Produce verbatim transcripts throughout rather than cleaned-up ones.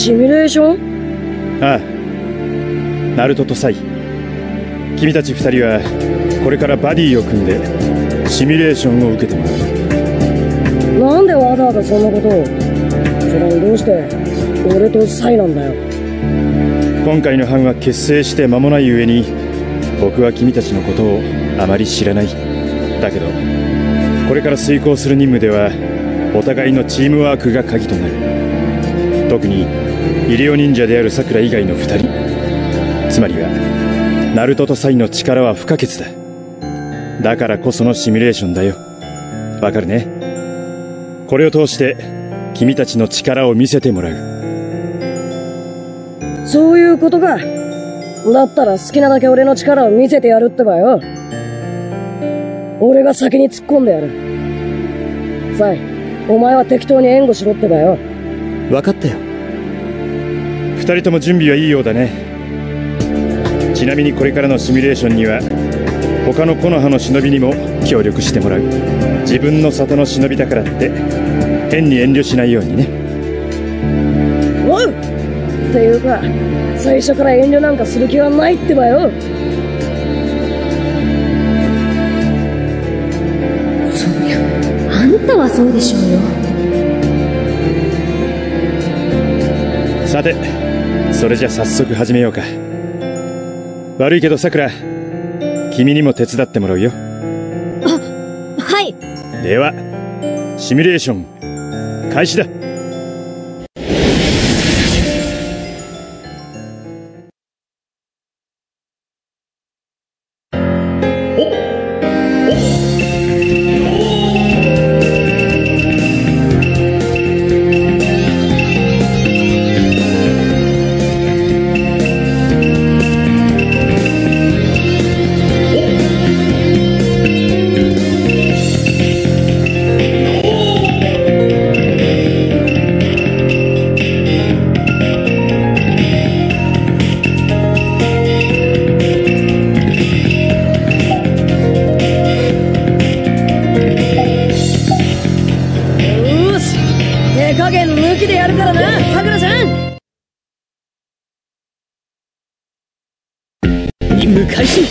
シミュレーション？ ああ、ナルトとサイ、君たち二人はこれからバディを組んでシミュレーションを受けてもらう。 なんでわざわざそんなことを？それにどうして俺とサイなんだよ。 今回の班は結成して間もない上に、僕は君たちのことをあまり知らない。だけどこれから遂行する任務ではお互いのチームワークが鍵となる。特にイリオ忍者であるさくら以外の二人、つまりはナルトとサイの力は不可欠だ。だからこそのシミュレーションだよ。わかるね？これを通して君たちの力を見せてもらう。 そういうことか。だったら好きなだけ俺の力を見せてやるってばよ。俺が先に突っ込んでやる。サイ、お前は適当に援護しろってばよ。 分かったよ。 二人とも準備はいいようだね。ちなみにこれからのシミュレーションには他の木の葉の忍びにも協力してもらう。自分の里の忍びだからって変に遠慮しないようにね。 おう！っていうか最初から遠慮なんかする気はないってばよ。 そりゃあんたはそうでしょうよ。 さて、それじゃ早速始めようか。悪いけどさくら、君にも手伝ってもらうよ。 あ、はい。 ではシミュレーション開始だ。 開始。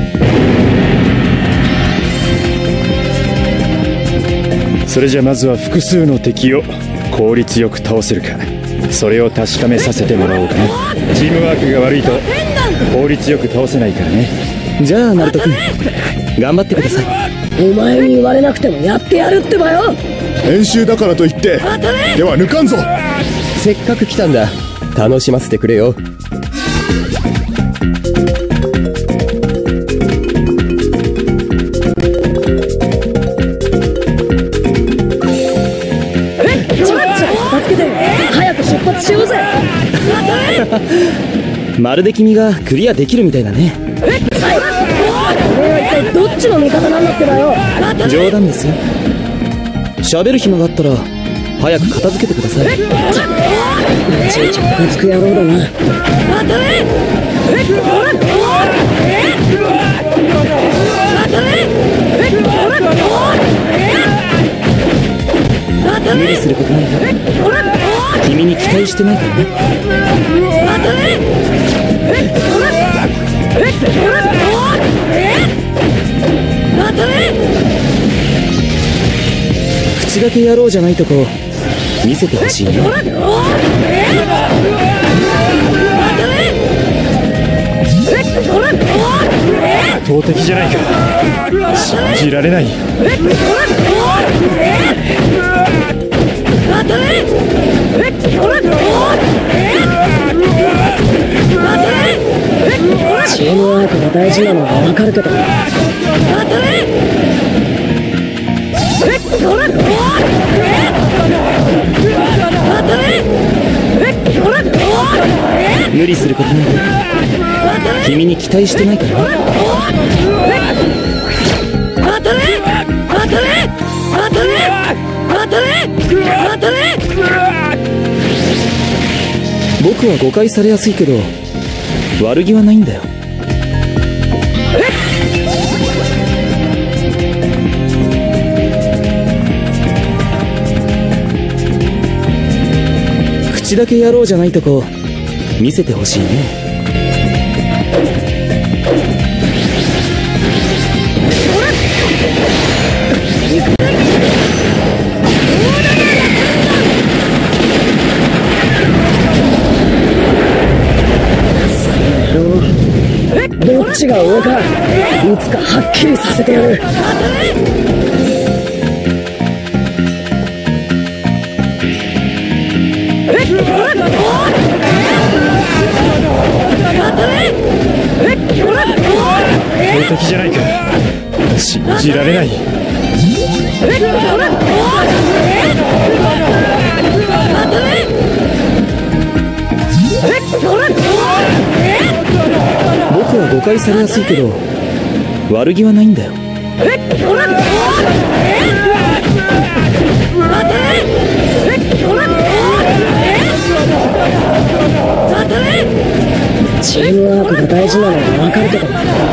それじゃまずは複数の敵を効率よく倒せるか、それを確かめさせてもらおうかな。チームワークが悪いと効率よく倒せないからね。 じゃあナルト君、頑張ってください。 お前に言われなくてもやってやるってばよ。 練習だからといってでは抜かんぞ。 せっかく来たんだ、楽しませてくれよ。 しようぜ。 まるで君がクリアできるみたいだね。 えっ、お前は一体どっちの味方なんだってばよ。 冗談ですよ。喋る暇があったら早く片付けてください。 めちゃめちゃムカつく野郎だな。 無理することないよ。君に期待してないからね。口だけやろうじゃないとこ見せてほしいね。 圧倒的じゃないか。信じられない。 チームワークが大事なのはわかるけど、 無理することない。君に期待してないからね。僕は誤解されやすいけど悪気はないんだよ。 口だけやろうじゃないとこ見せてほしいね。 どっちが上かいつかはっきりさせてやる。 強敵じゃないか。信じられない。 僕は誤解されやすいけど悪気はないんだよ。 チームワークが大事なのは分かるけど、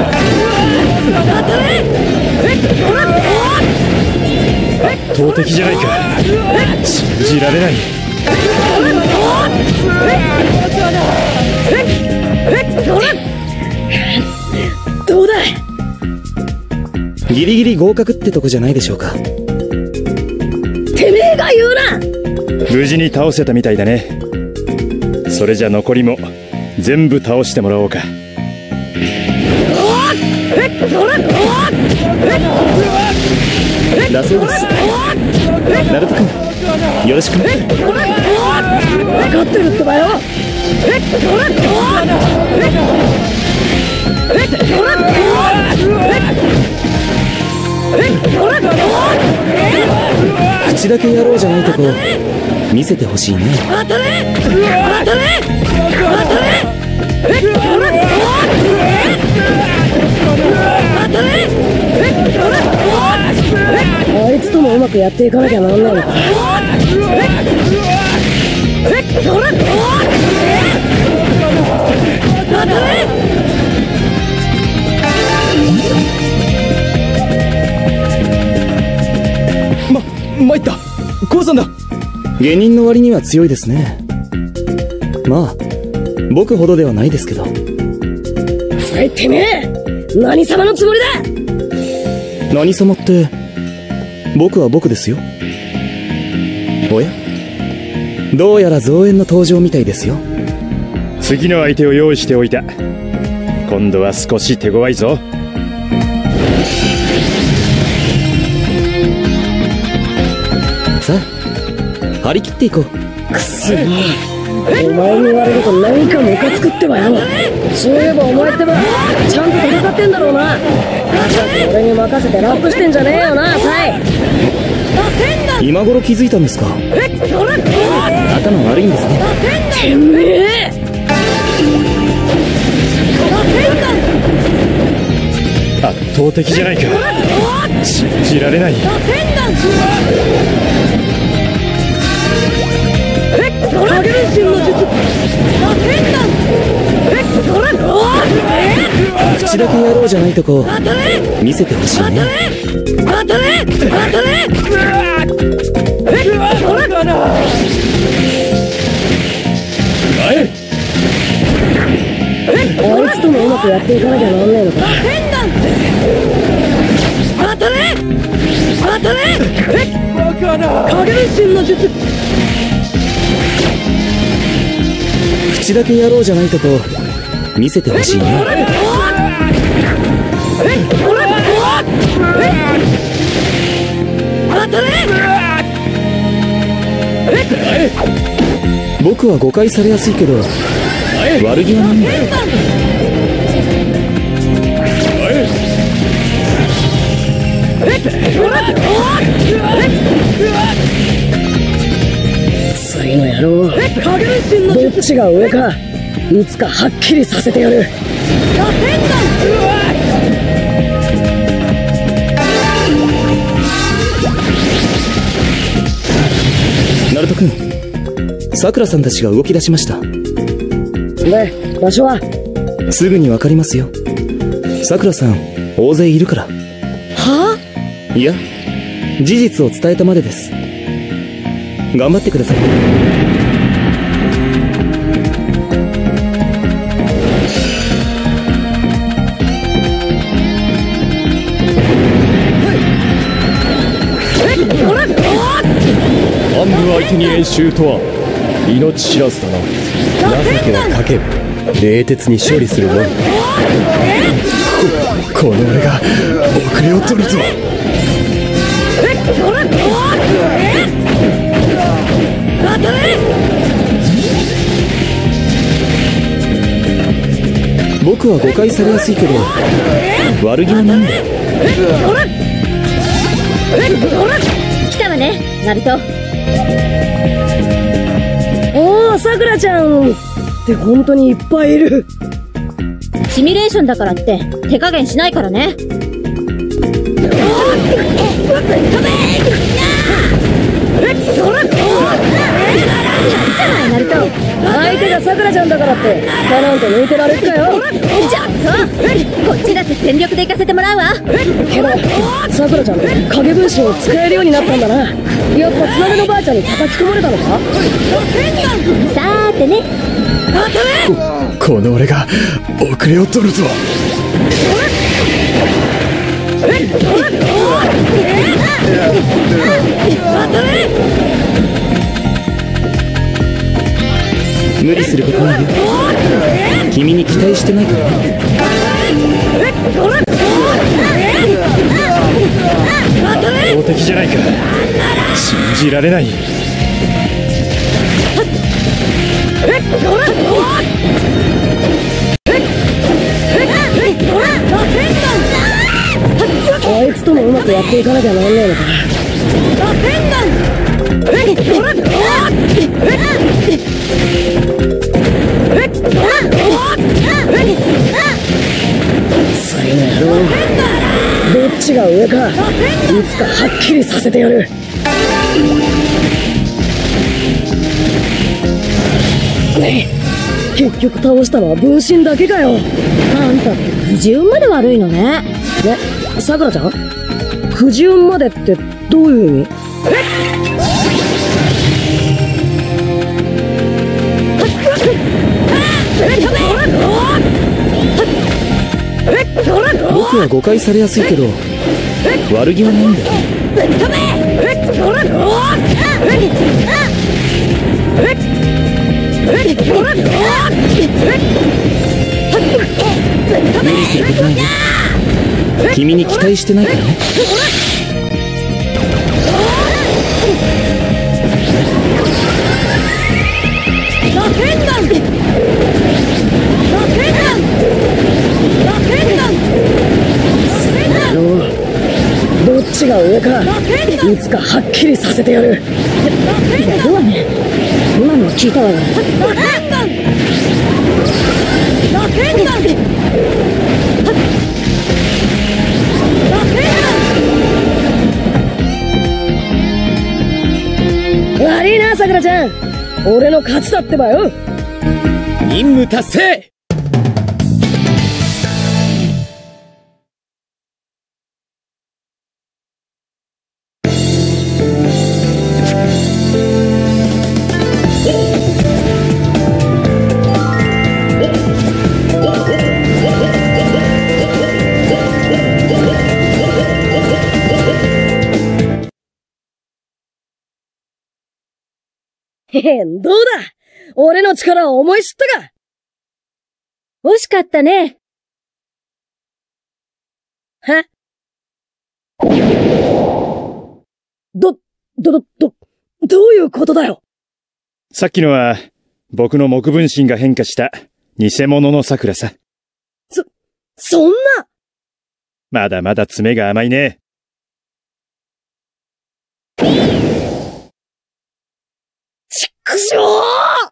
圧倒的じゃないか。信じられない。 どうだ。 ギリギリ合格ってとこじゃないでしょうか。 てめえが言うな。 無事に倒せたみたいだね。それじゃ残りも全部倒してもらおうか。 だそうです。ナルト君よろしくね。 分かってるってばよ。 口だけやろうじゃないとこ見せてほしいね。 あいつともうまくやっていかなきゃなんないのか。 ま、参った。コウさんだ。下人の割には強いですね。まあ僕ほどではないですけど。 それてめえ何様のつもりだ。 何様って僕は僕ですよ。おや、どうやら増援の登場みたいですよ。 次の相手を用意しておいた。今度は少し手強いぞ。 さあ張り切っていこう。 くっそ、お前に言われると何かムカつくってばよ。そういえばお前ってばちゃんと戦ってんだろうな。まさか俺に任せてラップしてんじゃねえよな、サイ。 今頃気づいたんですか。頭悪いんですね。 てめえ圧倒的じゃないか。信じられない。 口だけやろうじゃないとこ見せてほしいね。 あいつともうまくやっていかなきゃなんねえのか。 口だけやろうじゃないとこ見せてほしいね。僕は誤解されやすいけど悪気はないんだよ。 次の野郎、どっちが上かいつかはっきりさせてやる。 ナルト君、さくらさんたちが動き出しました。 で、場所は？ すぐにわかりますよ。さくらさん大勢いるから。 はあ？ いや、事実を伝えたまでです。頑張ってください。 相手に演習とは命知らずだな。 情けはかける。冷徹に処理するのみ。 ここの俺が遅れを取るぞ。 僕は誤解されやすいけど悪気はないんだよ。 来たわね、ナルト。 おー、さくらちゃんって本当にいっぱいいる。 シミュレーションだからって手加減しないからね。ナルト、 相手がさくらちゃんだからってキャノンと抜いてられるかよ。 ちょっとこっちだって全力で行かせてもらうわ。 けどさくらちゃん影分身を使えるようになったんだな。やっぱつなめのばあちゃんに叩き込まれたのか。 さーてね、 ここの俺が遅れを取るぞ。 無理することないよ。君に期待してないからね。 強敵じゃないか。信じられない。 あいつともうまくやっていかなきゃなんねえのか。最後やろう。どっちが上かいつかはっきりさせてやる。ねえ、結局倒したのは分身だけかよ。 あんたって不自運まで悪いのね。 ね、さくらちゃん不自運までってどういう意味？ 僕は誤解されやすいけど悪気はないんだよ。無理することないよ。君に期待してないからね。 どっちが上かいつかはっきりさせてやる。 やるわね。今の聞いたわよ。 悪いなさくらちゃん、俺の勝ちだってばよ。 任務達成。 へへ、どうだ俺の力を思い知ったか。 惜しかったね。 はど、ど、ど、ど、どういうことだよ。 さっきのは僕の木分身が変化した偽物の桜さ。 そ、そんな。 まだまだ爪が甘いね。 ちくしょー！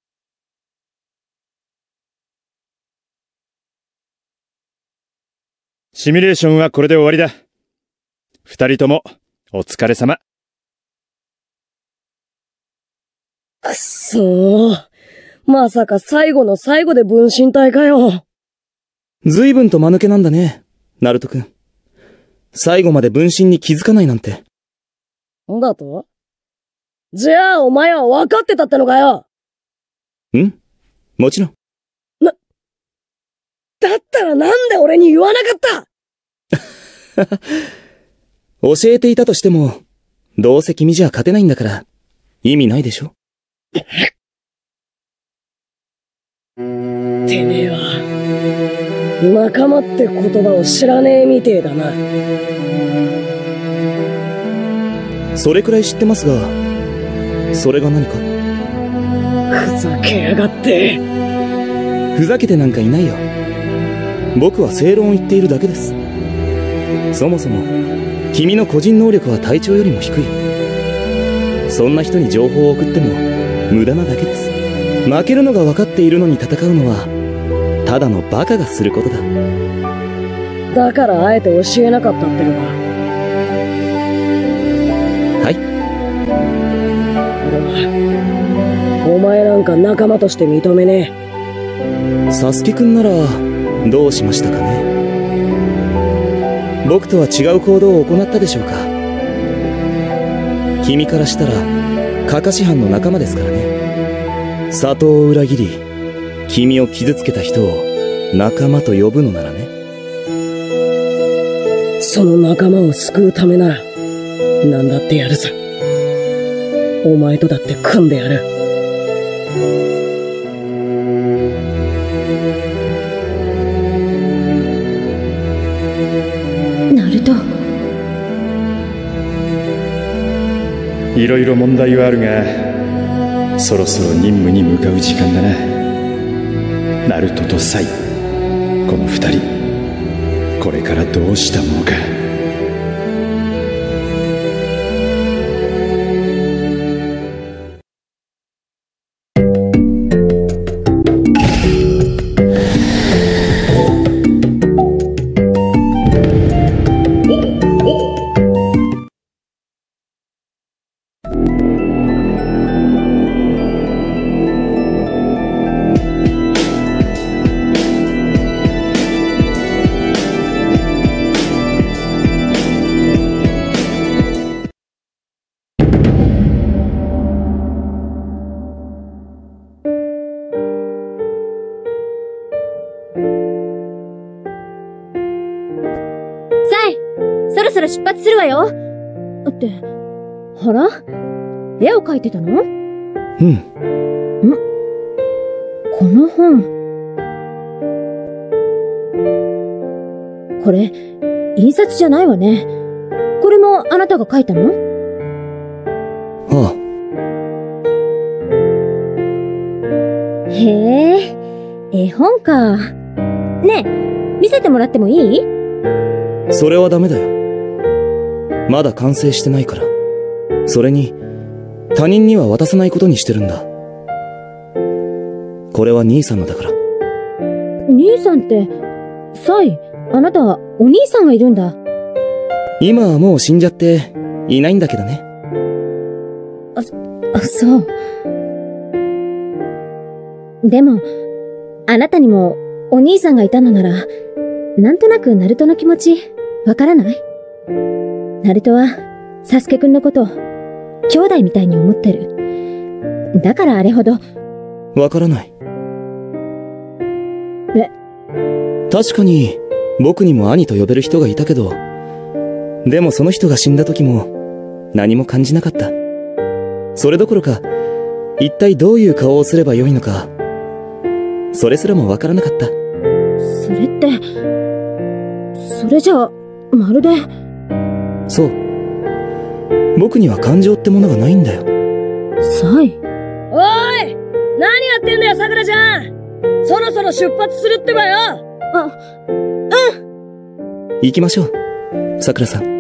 シミュレーションはこれで終わりだ。二人ともお疲れ様。 くっそー。まさか最後の最後で分身体かよ。 随分と間抜けなんだね、ナルト君。最後まで分身に気づかないなんて。 んだと？じゃあお前は分かってたってのかよ。 ん？もちろん。 な、だったらなんで俺に言わなかった教えていたとしても、どうせ君じゃ勝てないんだから、 意味ないでしょ。 てめえは、仲間って言葉を知らねえみてえだな。 それくらい知ってますが、それが何か？ ふざけやがって。 ふざけてなんかいないよ。僕は正論を言っているだけです。そもそも君の個人能力は隊長よりも低い。そんな人に情報を送っても無駄なだけです。負けるのが分かっているのに戦うのはただのバカがすることだ。 だからあえて教えなかったってのか。 はい。 俺はお前なんか仲間として認めねえ。サスケくんならどうしましたかね。僕とは違う行動を行ったでしょうか。君からしたらカカシ班の仲間ですからね。里を裏切り君を傷つけた人を仲間と呼ぶのならね。 その仲間を救うためなら何だってやるさ。お前とだって組んでやる。 ナルト、 いろいろ問題はあるが、そろそろ任務に向かう時間だな。ナルトとサイ、この二人、これからどうしたものか。 そろそろ出発するわよ。って、あら？絵を描いてたの？ うん。 ん？この本。これ、印刷じゃないわね。これもあなたが描いたの？ ああ。へえ、絵本か。ねえ、見せてもらってもいい？ それはダメだよ。まだ完成してないから。それに他人には渡さないことにしてるんだ。これは兄さんのだから。 兄さんって、サイ、あなたはお兄さんがいるんだ。 今はもう死んじゃっていないんだけどね。 あ、あ、そう。でもあなたにもお兄さんがいたのなら、なんとなくナルトの気持ちわからない？ナルトはサスケくんのこと兄弟みたいに思ってる。だからあれほど。 わからない。 え？ 確かに僕にも兄と呼べる人がいたけど、でもその人が死んだ時も何も感じなかった。それどころか一体どういう顔をすればよいのか、それすらもわからなかった。 それってそれじゃあまるで。 そう。僕には感情ってものがないんだよ。 サイ。 おーい、何やってんだよ、さくらちゃん。そろそろ出発するってばよ。 あ、うん。 行きましょう、さくらさん。